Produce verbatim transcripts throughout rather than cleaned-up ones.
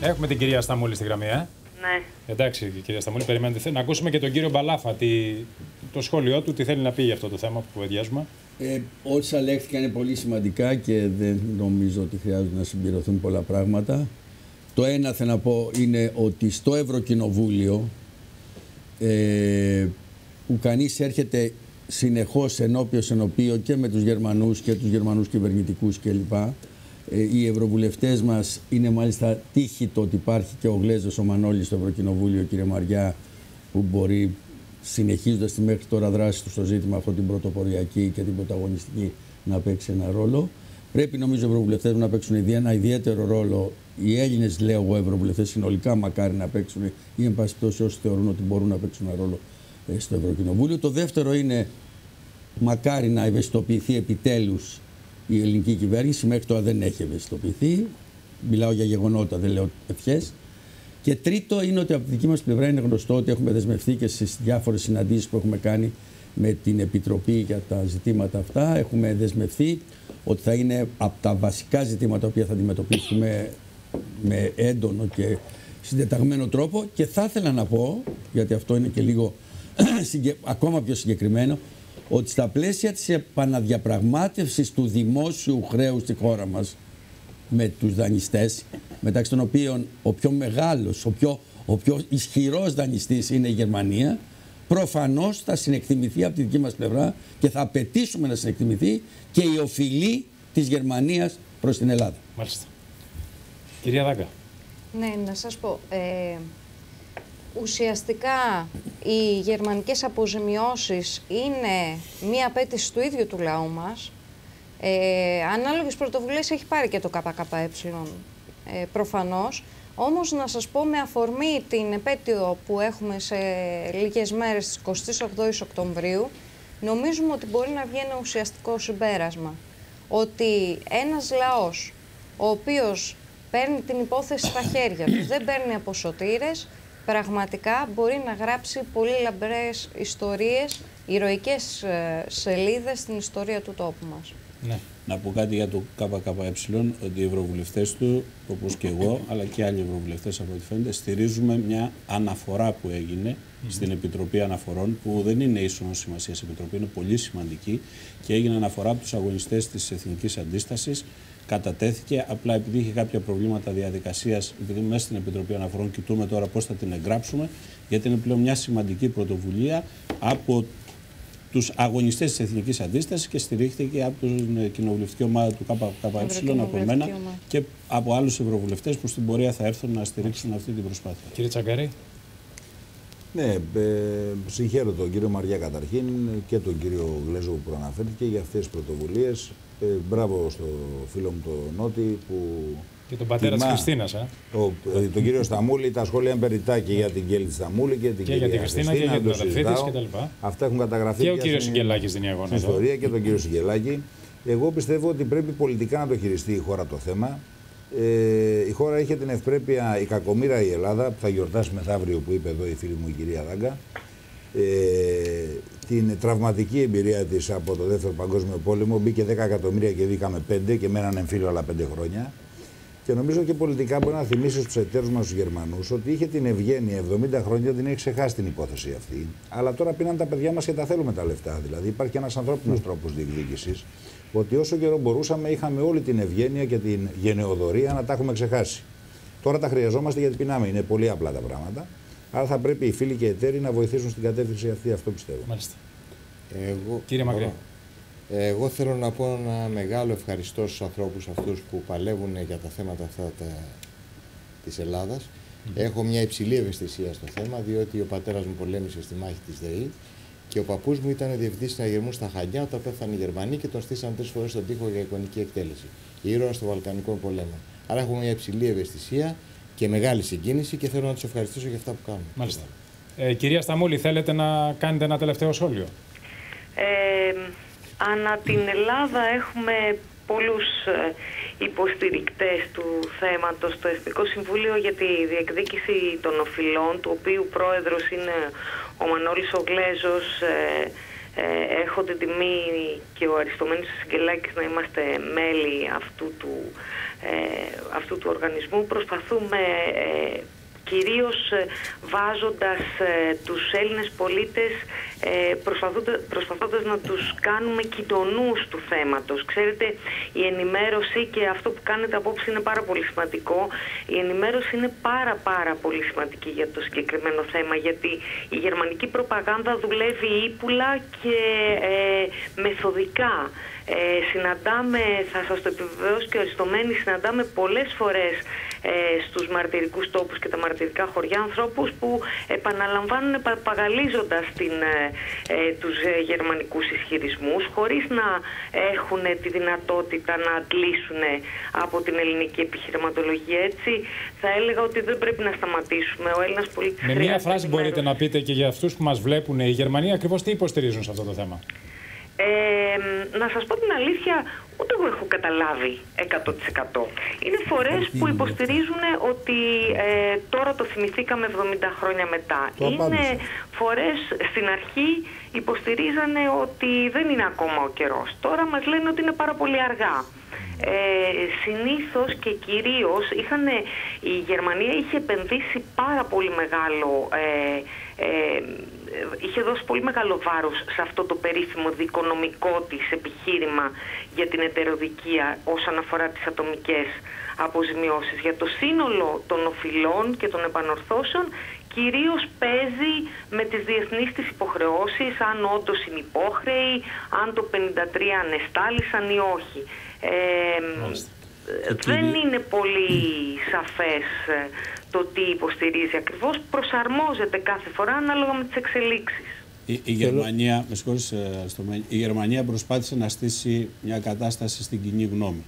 Έχουμε την κυρία Σταμούλη στη γραμμή, ε. Ναι. Εντάξει, κυρία Σταμούλη, περιμένετε. Να ακούσουμε και τον κύριο Μπαλάφα, τι, το σχόλιο του, τι θέλει να πει για αυτό το θέμα που κουβεντιάζουμε. Ε, όσα λέχθηκαν είναι πολύ σημαντικά και δεν νομίζω ότι χρειάζεται να συμπληρωθούν πολλά πράγματα. Το ένα θέλω να πω είναι ότι στο Ευρωκοινοβούλιο ε, που κανείς έρχεται συνεχώς ενώπιος ενωπίο και με τους Γερμανούς και τους Γερμανούς κυβερνητικούς κλπ. Ε, οι ευρωβουλευτές μας είναι μάλιστα τύχη το ότι υπάρχει και ο Γλέζος ο Μανώλης στο Ευρωκοινοβούλιο, κύριε Μαριά, που μπορεί, συνεχίζοντας τη μέχρι τώρα δράση του στο ζήτημα αυτό την πρωτοποριακή και την πρωταγωνιστική, να παίξει ένα ρόλο. Πρέπει νομίζω οι ευρωβουλευτές να παίξουν ένα ιδιαίτερο ρόλο. Οι Έλληνες, λέω εγώ, ευρωβουλευτές συνολικά μακάρι να παίξουν ή εν πάση πτώση όσοι θεωρούν ότι μπορούν να παίξουν ένα ρόλο στο Ευρωκοινοβούλιο. Το δεύτερο είναι μακάρι να ευαισθητοποιηθεί επιτέλους η ελληνική κυβέρνηση. Μέχρι τώρα δεν έχει ευαισθητοποιηθεί. Μιλάω για γεγονότα, δεν λέω ευχές. Και τρίτο είναι ότι από τη δική μας πλευρά είναι γνωστό ότι έχουμε δεσμευτεί και στις διάφορες συναντήσεις που έχουμε κάνει με την Επιτροπή για τα ζητήματα αυτά. Έχουμε δεσμευτεί ότι θα είναι από τα βασικά ζητήματα που θα αντιμετωπίσουμε με έντονο και συντεταγμένο τρόπο. Και θα ήθελα να πω, γιατί αυτό είναι και λίγο ακόμα πιο συγκεκριμένο, ότι στα πλαίσια της επαναδιαπραγμάτευσης του δημόσιου χρέους στη χώρα μας με τους δανειστές, μεταξύ των οποίων ο πιο μεγάλος, ο πιο, ο πιο ισχυρός δανειστής είναι η Γερμανία, προφανώς θα συνεκτιμηθεί από τη δική μας πλευρά και θα απαιτήσουμε να συνεκτιμηθεί και η οφειλή της Γερμανίας προς την Ελλάδα. Μάλιστα. Κυρία Δάγκα. Ναι, να σας πω. Ε, ουσιαστικά οι γερμανικές αποζημιώσεις είναι μία απέτηση του ίδιου του λαού μας. Ε, ανάλογες πρωτοβουλίες έχει πάρει και το ΚΚΕ, ε, προφανώς. Όμως να σας πω, με αφορμή την επέτειο που έχουμε σε λίγες μέρες, στις εικοστή όγδοη Οκτωβρίου, νομίζουμε ότι μπορεί να βγει ένα ουσιαστικό συμπέρασμα. Ότι ένας λαός, ο οποίος παίρνει την υπόθεση στα χέρια του, δεν παίρνει από σωτήρες, πραγματικά μπορεί να γράψει πολύ λαμπρές ιστορίες, ηρωικές σελίδες στην ιστορία του τόπου μας. Ναι. Να πω κάτι για το ΚΚΕ, ότι οι ευρωβουλευτές του, όπως και εγώ, αλλά και άλλοι ευρωβουλευτές από ό,τι φαίνεται, στηρίζουμε μια αναφορά που έγινε mm-hmm. στην Επιτροπή Αναφορών, που δεν είναι ίσονος σημασίας επιτροπή, είναι πολύ σημαντική και έγινε αναφορά από τους αγωνιστές της Εθνικής Αντίστασης. Κατατέθηκε, απλά επειδή είχε κάποια προβλήματα διαδικασίας, επειδή μέσα στην Επιτροπή Αναφορών κοιτούμε τώρα πώς θα την εγγράψουμε, γιατί είναι πλέον μια σημαντική πρωτοβουλία από τους αγωνιστές της Εθνικής Αντίστασης και στηρίχθηκε από την κοινοβουλευτική ομάδα του ΚΚΕ, από μένα και από άλλους ευρωβουλευτές που στην πορεία θα έρθουν να στηρίξουν αυτή την προσπάθεια. Κύριε Τσαγκαρή. Ναι, ε, συγχαίρω τον κύριο Μαριά καταρχήν και τον κύριο Γλέζο που προαναφέρθηκε για αυτές τις πρωτοβουλίες. Ε, μπράβο στο φίλο μου τον Νότι που... Και τον πατέρα της Χριστίνας, ε. Ο, ε, τον κύριο Σταμούλη, τα σχόλια είναι περιττά και για την Κέλλη της Σταμούλη και την και κυρία για την Χριστίνα, Χριστίνα και για την αδελφή της κτλ. Αυτά έχουν καταγραφεί και ο κύριος Συγγελάκης δίνει αγώνα. Στην ιστορία και τον κύριο Συγγελάκη. Εγώ πιστεύω ότι πρέπει πολιτικά να το χειριστεί η χώρα το θέμα. Ε, η χώρα είχε την ευπρέπεια, η κακομοίρα η Ελλάδα, που θα γιορτάσει μεθαύριο, που είπε εδώ η φίλη μου η κυρία Δάγκα, ε, την τραυματική εμπειρία της από το Δεύτερο Παγκόσμιο Πόλεμο. Μπήκε δέκα εκατομμύρια και βγήκαμε πέντε και με έναν εμφύλιο άλλα πέντε χρόνια. Και νομίζω και πολιτικά μπορεί να θυμίσει στους εταίρους μας τους Γερμανούς ότι είχε την ευγένεια εβδομήντα χρόνια, την έχει ξεχάσει την υπόθεση αυτή. Αλλά τώρα πήραν τα παιδιά μας και τα θέλουμε τα λεφτά. Δηλαδή υπάρχει και ένας ανθρώπινος mm. τρόπος διεκδίκησης. Ότι όσο καιρό μπορούσαμε είχαμε όλη την ευγένεια και την γενεοδορία να τα έχουμε ξεχάσει. Τώρα τα χρειαζόμαστε γιατί πεινάμε. Είναι πολύ απλά τα πράγματα. Άρα θα πρέπει οι φίλοι και οι εταίροι να βοηθήσουν στην κατεύθυνση αυτή, αυτό πιστεύω. Μάλιστα. Εγώ, Κύριε Μακρύ. Εγώ θέλω να πω ένα μεγάλο ευχαριστώ στους ανθρώπους αυτούς που παλεύουν για τα θέματα αυτά τα, της Ελλάδας. Mm-hmm. Έχω μια υψηλή ευαισθησία στο θέμα, διότι ο πατέρας μου πολέμησε στη μάχη της ΔΕΗ και ο παππούς μου ήταν διευθυντής συναγερμού στα Χανιά όταν πέθανε οι Γερμανοί και τον στήσαν τρεις φορές στον τοίχο για εικονική εκτέλεση. Ήρωας των Βαλκανικών πολέμων. Άρα έχω μια υψηλή ευαισθησία και μεγάλη συγκίνηση και θέλω να τους ευχαριστήσω για αυτά που κάνουν. Μάλιστα. Ε, κυρία Σταμούλη, θέλετε να κάνετε ένα τελευταίο σχόλιο? Ε, ανά την Ελλάδα έχουμε πολλούς υποστηρικτές του θέματος στο Εθνικό Συμβούλιο για τη διεκδίκηση των οφειλών, του οποίου πρόεδρος είναι ο Μανώλης ο Γλέζος. Ε, Ε, έχω την τιμή και ο Αριστομένης Συγγελάκης να είμαστε μέλη αυτού του, ε, αυτού του οργανισμού. Προσπαθούμε ε, κυρίως βάζοντας ε, τους Έλληνες πολίτες, ε, προσπαθώντας, προσπαθώντας να τους κάνουμε κοινωνούς του θέματος. Ξέρετε, η ενημέρωση, και αυτό που κάνετε απόψε είναι πάρα πολύ σημαντικό, η ενημέρωση είναι πάρα πάρα πολύ σημαντική για το συγκεκριμένο θέμα, γιατί η γερμανική προπαγάνδα δουλεύει ύπουλα και ε, μεθοδικά. Ε, συναντάμε, θα σας το επιβεβαιώσω και ο Αριστομένης, συναντάμε πολλές φορές ε, στους μαρτυρικούς τόπους και τα μαρτυρικά χωριά ανθρώπους που επαναλαμβάνουν παπαγαλίζοντας την, ε, ε, τους ε, γερμανικούς ισχυρισμούς, χωρίς να έχουν τη δυνατότητα να αντλήσουν από την ελληνική επιχειρηματολογία. Έτσι θα έλεγα ότι δεν πρέπει να σταματήσουμε. Ο Έλληνας πολίτης... Με μία φράση μπορείτε να πείτε και για αυτούς που μας βλέπουν, οι Γερμανοί ακριβώς τι υποστηρίζουν σε αυτό το θέμα? Ε, να σας πω την αλήθεια, ούτε εγώ έχω καταλάβει εκατό τοις εκατό. Είναι φορές που υποστηρίζουν ότι ε, τώρα το θυμηθήκαμε εβδομήντα χρόνια μετά. Είναι φορές στην αρχή υποστηρίζανε ότι δεν είναι ακόμα ο καιρός. Τώρα μας λένε ότι είναι πάρα πολύ αργά. Ε, συνήθως και κυρίως είχαν, η Γερμανία είχε επενδύσει πάρα πολύ μεγάλο ε, ε, είχε δώσει πολύ μεγάλο βάρος σε αυτό το περίφημο δικονομικό της επιχείρημα για την ετεροδικία όσον αφορά τις ατομικές αποζημιώσεις. Για το σύνολο των οφειλών και των επανορθώσεων κυρίως παίζει με τις διεθνείς της υποχρεώσεις, αν όντως είναι υπόχρεοι, αν το πενήντα τρία ανεστάλησαν ή όχι. Ε, δεν είναι πολύ σαφές το τι υποστηρίζει ακριβώς, προσαρμόζεται κάθε φορά ανάλογα με τις εξελίξεις. Η, η, Γερμανία, με συγχωρείς, η Γερμανία προσπάθησε να στήσει μια κατάσταση στην κοινή γνώμη.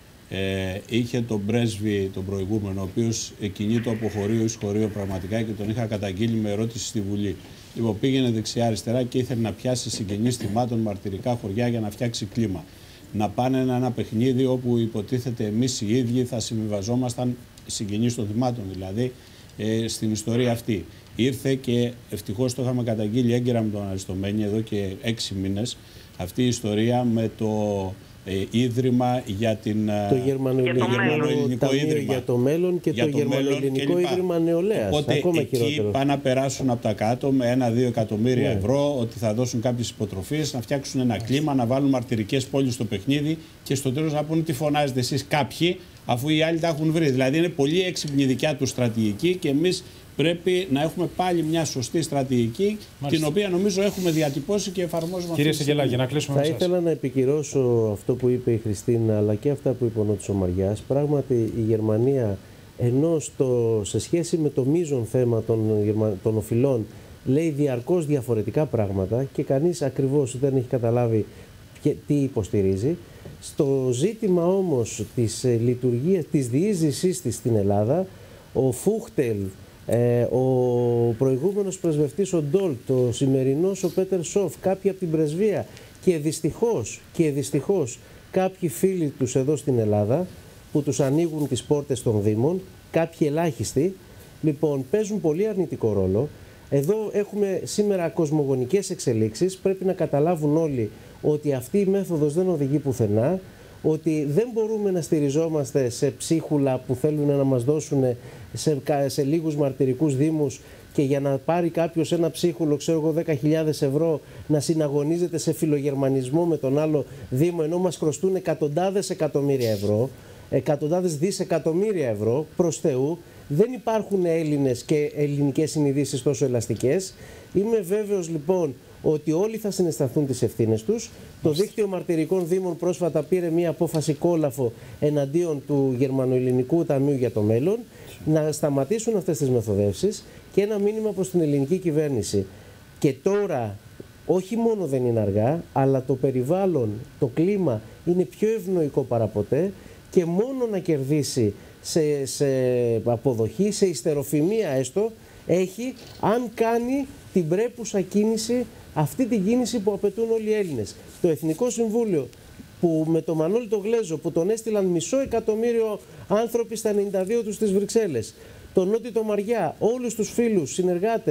Ε, είχε τον πρέσβη, τον προηγούμενο, ο οποίος κινείται από χωρίο εις χωρίο πραγματικά και τον είχα καταγγείλει με ερώτηση στη Βουλή. Λοιπόν, πήγαινε δεξιά-αριστερά και ήθελε να πιάσει συγγενείς θυμάτων, μαρτυρικά χωριά για να φτιάξει κλίμα. Να πάνε ένα παιχνίδι όπου υποτίθεται εμείς οι ίδιοι θα συμβιβαζόμασταν, συγγενείς των θυμάτων δηλαδή, ε, στην ιστορία αυτή. Ήρθε και ευτυχώς το είχαμε καταγγείλει έγκαιρα με τον Αριστομένη εδώ και έξι μήνες, αυτή η ιστορία με το ε, Ίδρυμα για την, το Γερμανοελληνικό Ίδρυμα για το μέλλον και για το, το Γερμανοελληνικό Ίδρυμα Νεολαίας. Οπότε ακόμα εκεί χειρότερο. Πάνε να περάσουν από τα κάτω με ένα-δύο εκατομμύρια ναι. ευρώ, ότι θα δώσουν κάποιες υποτροφίες, να φτιάξουν ένα κλίμα, να βάλουν μαρτυρικές πόλεις στο παιχνίδι και στο τέλος να πούνε τι φωνάζετε εσείς κάποιοι, αφού οι άλλοι τα έχουν βρει. Δηλαδή είναι πολύ έξυπνη δικιά του στρατηγική και εμείς πρέπει να έχουμε πάλι μια σωστή στρατηγική, μάλιστα, την οποία νομίζω έχουμε διατυπώσει και εφαρμόζουμε. Κύριε Συγγελάκη, να κλείσουμε Θα ήθελα σας. να επικυρώσω αυτό που είπε η Χριστίνα, αλλά και αυτά που είπε ο Νότης Ομαριάς. Πράγματι, η Γερμανία, ενώ στο, σε σχέση με το μείζον θέμα των, Γερμα... των οφειλών, λέει διαρκώς διαφορετικά πράγματα και κανείς ακριβώς δεν έχει καταλάβει και τι υποστηρίζει. Στο ζήτημα όμως της ε, λειτουργίας, της διείσδυσής της στην Ελλάδα, ο Φούχτελ, Ε, ο προηγούμενος πρεσβευτής ο Ντόλτ, ο σημερινός ο Πέτερ Σόφ, κάποιοι από την πρεσβεία και δυστυχώς, και δυστυχώς κάποιοι φίλοι τους εδώ στην Ελλάδα που τους ανοίγουν τις πόρτες των Δήμων, κάποιοι ελάχιστοι, λοιπόν παίζουν πολύ αρνητικό ρόλο. Εδώ έχουμε σήμερα κοσμογονικές εξελίξεις, πρέπει να καταλάβουν όλοι ότι αυτή η μέθοδος δεν οδηγεί πουθενά, ότι δεν μπορούμε να στηριζόμαστε σε ψίχουλα που θέλουν να μας δώσουν σε, σε λίγους μαρτυρικούς δήμους και για να πάρει κάποιος ένα ψίχουλο, ξέρω εγώ, δέκα χιλιάδες ευρώ να συναγωνίζεται σε φιλογερμανισμό με τον άλλο δήμο, ενώ μας χρωστούν εκατοντάδες εκατομμύρια ευρώ, εκατοντάδες δισεκατομμύρια ευρώ, προς Θεού. Δεν υπάρχουν Έλληνες και ελληνικές συνειδήσεις τόσο ελαστικές. Είμαι βέβαιος λοιπόν ότι όλοι θα συναισθανθούν τις ευθύνες τους. Το Δίκτυο Μαρτυρικών Δήμων πρόσφατα πήρε μία απόφαση κόλαφο εναντίον του Γερμανοελληνικού Ταμείου για το μέλλον, να σταματήσουν αυτές τις μεθοδεύσεις και ένα μήνυμα προς την ελληνική κυβέρνηση. Και τώρα, όχι μόνο δεν είναι αργά, αλλά το περιβάλλον, το κλίμα είναι πιο ευνοϊκό παραποτέ και μόνο να κερδίσει σε, σε αποδοχή, σε ιστεροφημία έστω, έχει αν κάνει την πρέπουσα κίνηση, αυτή την κίνηση που απαιτούν όλοι οι Έλληνες. Το Εθνικό Συμβούλιο που με τον Μανώλη τον Γλέζο που τον έστειλαν μισό εκατομμύριο άνθρωποι στα ενενήντα δύο τους στις Βρυξέλλες, τον Νότι τον Μαριά, όλους τους φίλους, συνεργάτες,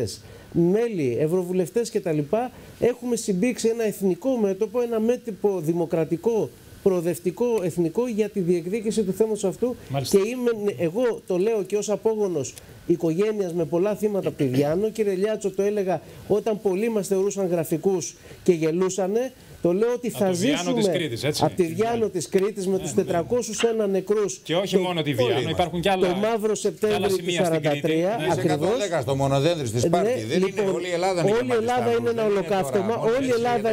μέλη, ευρωβουλευτές κτλ. Έχουμε συμπήξει ένα εθνικό μέτωπο, ένα μέτωπο δημοκρατικό, προοδευτικό, εθνικό για τη διεκδίκηση του θέματος αυτού. Μάλιστα. Και είμαι, εγώ το λέω και ως απόγονος οικογένειας με πολλά θύματα από τη Διάνο. Κύριε Λιάτσο, το έλεγα όταν πολλοί μας θεωρούσαν γραφικούς και γελούσανε. Το λέω ότι θα ζήσουμε από τη Διάνο της Κρήτης με τους τετρακόσιους ένα νεκρούς. Και όχι το, μόνο τη Διάνο, υπάρχουν και άλλα. Το Μαύρο Σεπτέμβριο του σαράντα τρία. Ακριβώς. Στο Μονοδέντρη στη Σπάρτη. Δεν λοιπόν, είναι όλη η Ελλάδα. Όλη η Ελλάδα είναι ένα ολοκαύτωμα. Όλη η Ελλάδα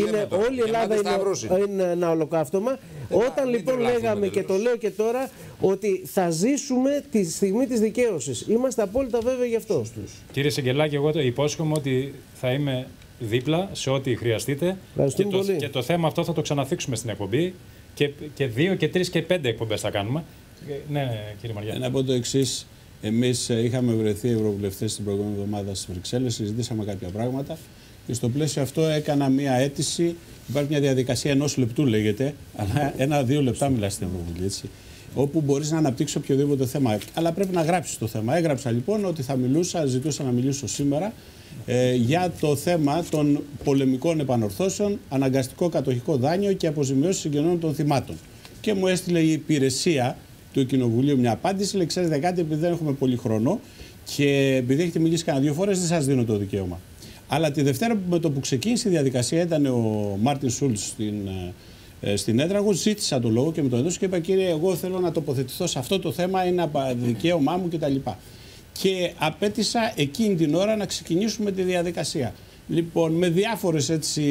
είναι ένα ολοκαύτωμα. Όταν λοιπόν λέγαμε και το λέω και τώρα ότι θα ζήσουμε τη στιγμή της δικαίωσης. Είμαστε απόλυτα βέβαιοι γι' αυτό. Κύριε Σεγγελάκη, εγώ το υπόσχομαι ότι θα είμαι δίπλα σε ό,τι χρειαστείτε και το, και το θέμα αυτό θα το ξαναθίξουμε στην εκπομπή και, και δύο και τρεις και πέντε εκπομπές θα κάνουμε. Ναι, κύριε Μαριά. Να πω το εξής. Εμείς είχαμε βρεθεί ευρωβουλευτές την προηγούμενη εβδομάδα στις Βρυξέλλες, συζητήσαμε κάποια πράγματα και στο πλαίσιο αυτό έκανα μία αίτηση. Υπάρχει μια διαδικασία ενός λεπτού, λέγεται, αλλά ένα-δύο λεπτά μιλάει στην Ευρωβουλή, έτσι, όπου μπορείς να αναπτύξεις οποιοδήποτε θέμα. Αλλά πρέπει να γράψεις το θέμα. Έγραψα λοιπόν ότι θα μιλούσα, ζητούσα να μιλήσω σήμερα ε, για το θέμα των πολεμικών επανορθώσεων, αναγκαστικό κατοχικό δάνειο και αποζημιώσεις συγγενών των θυμάτων. Και μου έστειλε η υπηρεσία του Κοινοβουλίου μια απάντηση. Λέει: ξέρετε κάτι, επειδή δεν έχουμε πολύ χρόνο και επειδή έχετε μιλήσει κανένα δύο φορές, δεν σας δίνω το δικαίωμα. Αλλά τη Δευτέρα με το που ξεκίνησε η διαδικασία ήταν ο Μάρτιν Σούλτς στην, ε, στην Έδραγο. Ζήτησα το λόγο και με τον έδωσε και είπα: κύριε, εγώ θέλω να τοποθετηθώ σε αυτό το θέμα, είναι δικαίωμά μου κτλ. Και απέτησα εκείνη την ώρα να ξεκινήσουμε τη διαδικασία. Λοιπόν, με διάφορες έτσι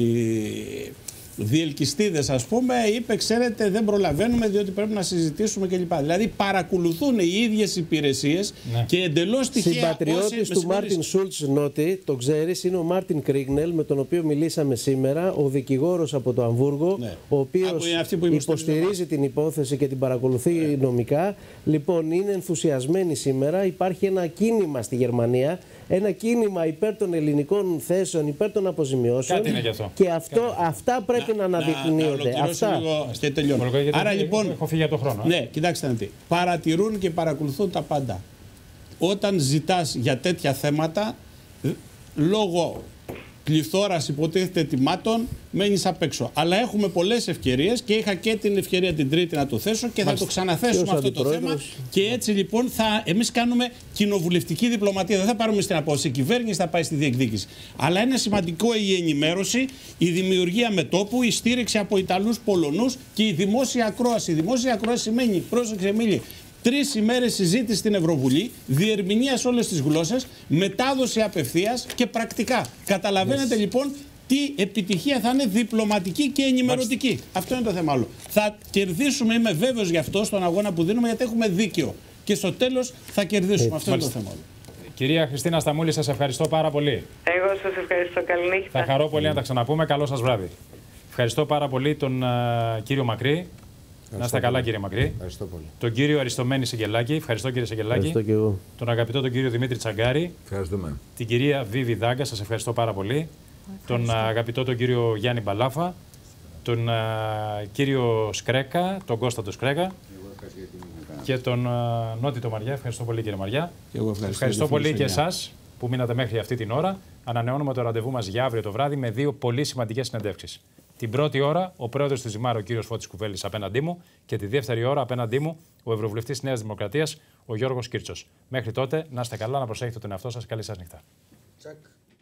διελκυστίδες, ας πούμε, είπε: ξέρετε, δεν προλαβαίνουμε διότι πρέπει να συζητήσουμε κλπ. Δηλαδή, παρακολουθούν οι ίδιες υπηρεσίες, ναι, και εντελώς τυχαία. Συμπατριώτης του Μάρτιν Σούλτς, Νότι, το ξέρεις, είναι ο Μάρτιν Κρίγνελ, με τον οποίο μιλήσαμε σήμερα, ο δικηγόρος από το Αμβούργο, ναι, ο οποίος υποστηρίζει την υπόθεση και την παρακολουθεί, ναι, νομικά. Λοιπόν, είναι ενθουσιασμένοι σήμερα. Υπάρχει ένα κίνημα στη Γερμανία. Ένα κίνημα υπέρ των ελληνικών θέσεων, υπέρ των αποζημιώσεων. Κάτι είναι γι' αυτό. Και αυτό, αυτά πρέπει να, να αναδεικνύονται. Να, να αυτά. Λίγο και τελειώνω. Άρα λοιπόν. Έχω φύγει από το χρόνο. Ναι, κοιτάξτε να δείτε. Παρατηρούν και παρακολουθούν τα πάντα. Όταν ζητάς για τέτοια θέματα, λόγω πληθώρας υποτίθεται ετοιμάτων, μένεις απ' έξω. Αλλά έχουμε πολλές ευκαιρίες και είχα και την ευκαιρία την Τρίτη να το θέσω και Μάλιστα. θα το ξαναθέσουμε αυτό το θέμα. Και έτσι λοιπόν θα, εμείς κάνουμε κοινοβουλευτική διπλωματία. Δεν θα πάρουμε στην απόφαση. Η κυβέρνηση θα πάει στη διεκδίκηση. Αλλά είναι σημαντικό η ενημέρωση, η δημιουργία μετόπου, η στήριξη από Ιταλούς, Πολωνούς και η δημόσια ακρόαση. Η δημόσια ακρόαση σημαίνει, πρόσεξε Εμίλη, τρεις ημέρες συζήτηση στην Ευρωβουλή, διερμηνία σε όλες τις γλώσσες, μετάδοση απευθείας και πρακτικά. Καταλαβαίνετε yes. λοιπόν τι επιτυχία θα είναι διπλωματική και ενημερωτική. Μάλιστα. Αυτό είναι το θέμα όλο. Θα κερδίσουμε, είμαι βέβαιος γι' αυτό, στον αγώνα που δίνουμε, γιατί έχουμε δίκιο. Και στο τέλος θα κερδίσουμε. Hey. Αυτό Μάλιστα. είναι το θέμα όλο. Κυρία Χριστίνα Σταμούλη, σας ευχαριστώ πάρα πολύ. Εγώ σας ευχαριστώ. Καληνύχτα. Θα χαρώ πολύ mm. να τα ξαναπούμε. Καλό σας βράδυ. Ευχαριστώ πάρα πολύ τον uh, κύριο Μακρύ. Να είστε καλά, κύριε Μακρύ. Ευχαριστώ πολύ. Τον κύριο Αριστομένη Σεγγελάκη. Ευχαριστώ, κύριε Σεγγελάκη. Ευχαριστώ και εγώ. Τον αγαπητό τον κύριο Δημήτρη Τσαγκάρη. Ευχαριστούμε. Την κυρία Βίβη Δάγκα. Σας ευχαριστώ πάρα πολύ. Ευχαριστώ. Τον αγαπητό τον κύριο Γιάννη Μπαλάφα. Τον α, κύριο Σκρέκα. Τον Κώστα τον Σκρέκα. Και τον α, Νότι τον Μαριά. Ευχαριστώ πολύ, κύριε Μαριά. Και εγώ ευχαριστώ, ευχαριστώ πολύ και εσάς που μείνατε μέχρι αυτή την ώρα. Ανανεώνουμε το ραντεβού μας για αύριο το βράδυ με δύο πολύ σημαντικές συνεντεύξεις. Την πρώτη ώρα ο πρόεδρος της Ζημάρα, ο κύριος Φώτης Κουβέλης, απέναντί μου, και τη δεύτερη ώρα απέναντί μου ο ευρωβουλευτής Νέας Δημοκρατίας, ο Γιώργος Κίρτσος. Μέχρι τότε, να είστε καλά, να προσέχετε τον εαυτό σας. Καλή σας νύχτα. Τσακ.